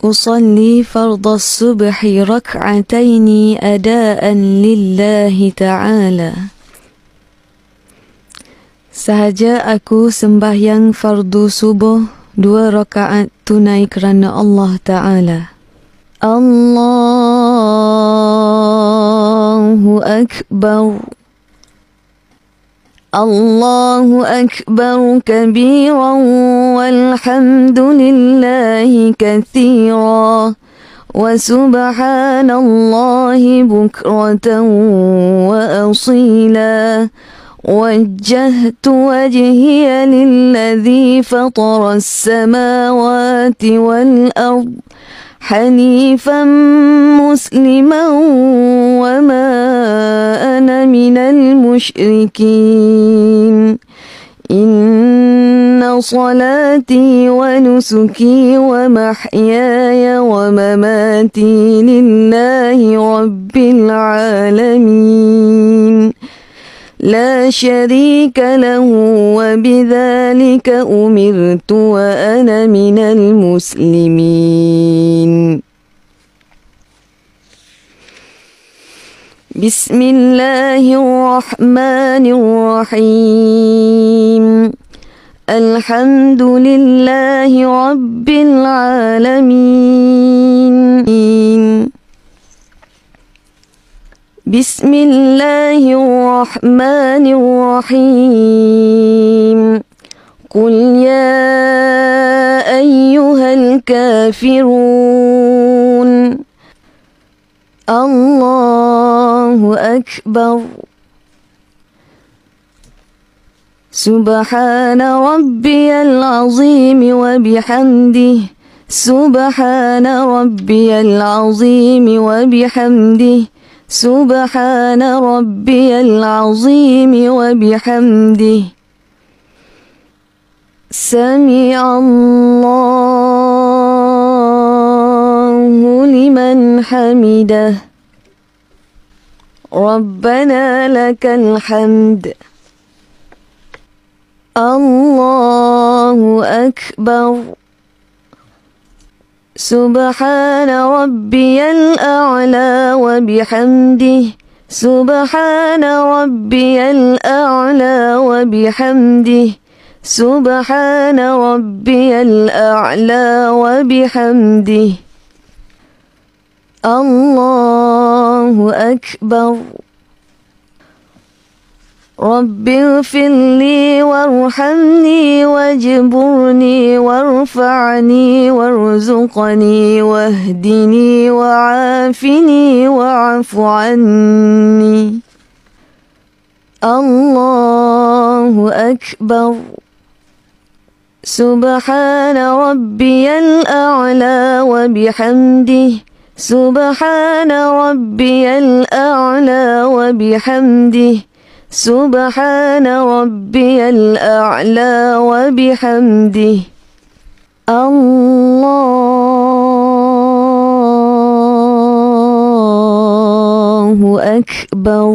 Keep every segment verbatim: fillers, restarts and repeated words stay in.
أصلي فرض الصبح ركعتين أداء لله تعالى. Sahaja aku sembahyang fardu subuh dua rakaat tunai kerana Allah Ta'ala. Allahu Akbar. Allahu Akbar kabiran walhamdulillahi kathira wa subhanallahi bukratan wa asila. وجهت وجهي للذي فطر السماوات والأرض حنيفا مسلما وما أنا من المشركين. إن صلاتي ونسكي ومحياي ومماتي لله رب العالمين لا شريك له وبذلك أمرت وأنا من المسلمين. بسم الله الرحمن الرحيم. الحمد لله رب العالمين. بسم الله الرحمن الرحيم. قل يا أيها الكافرون. الله أكبر. سبحان ربي العظيم وبحمده. سبحان ربي العظيم وبحمده. سبحان ربي العظيم وبحمده. سمع الله لمن حمده. ربنا لك الحمد. الله أكبر. سبحان ربي الأعلى وبحمده. سبحان ربي الأعلى وبحمده. سبحان ربي الأعلى وبحمده. الله أكبر. رب اغفر لي وارحمني واجبرني وارفعني وارزقني واهدني وعافني واعف عني. الله أكبر. سبحان ربي الأعلى وبحمده. سبحان ربي الأعلى وبحمده. سبحان ربي الأعلى وبحمده. الله أكبر.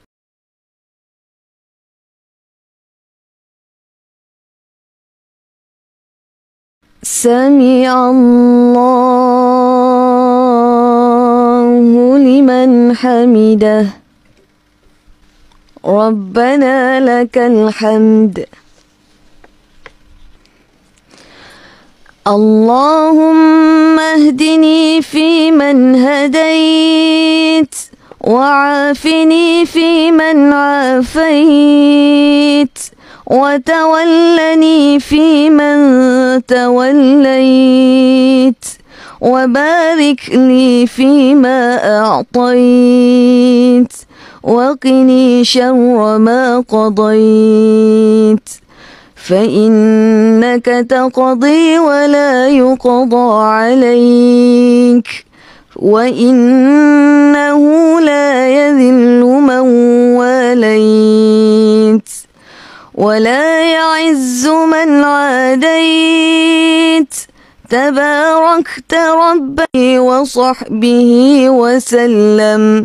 سمع الله لمن حمده. ربنا لك الحمد. اللهم اهدني فيمن هديت وعافني فيمن عافيت وتولني فيمن توليت وبارك لي فيما أعطيت وقني شر ما قضيت فإنك تقضي ولا يقضى عليك وإنه لا يذل من واليت ولا يعز من عاديت تباركت ربي وصحبه وسلم.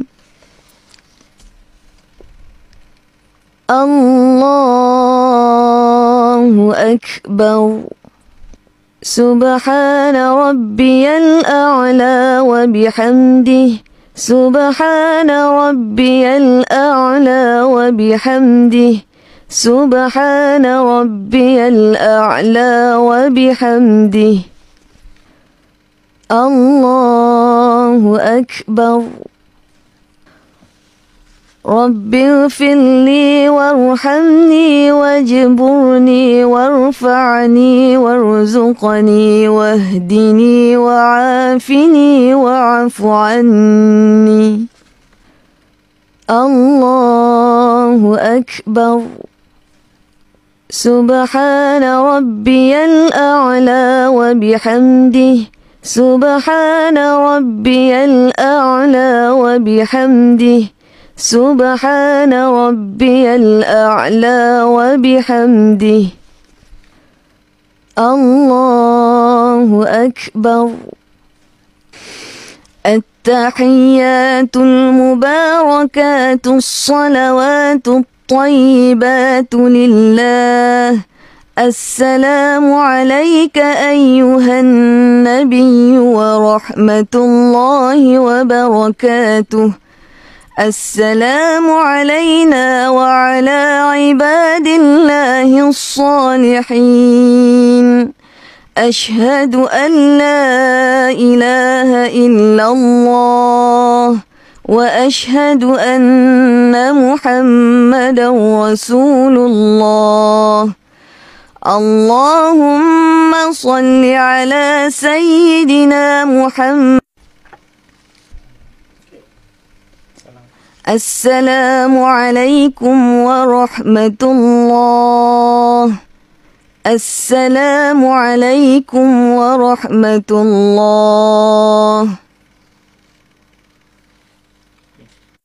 الله أكبر. سبحان ربي الأعلى وبحمده سبحان ربي الأعلى وبحمده سبحان ربي الأعلى وبحمده الله أكبر رب اغفر لي وارحمني واجبرني وارفعني وارزقني واهدني وعافني واعف عني الله أكبر سبحان ربي الأعلى وبحمده سبحان ربي الأعلى وبحمده سبحان ربي الأعلى وبحمده الله أكبر التحيات المباركات الصلوات الطيبات لله السلام عليك أيها النبي ورحمة الله وبركاته السلام علينا وعلى عباد الله الصالحين أشهد أن لا إله إلا الله وأشهد أن محمدا رسول الله اللهم صل على سيدنا محمد السلام عليكم ورحمة الله السلام عليكم ورحمة الله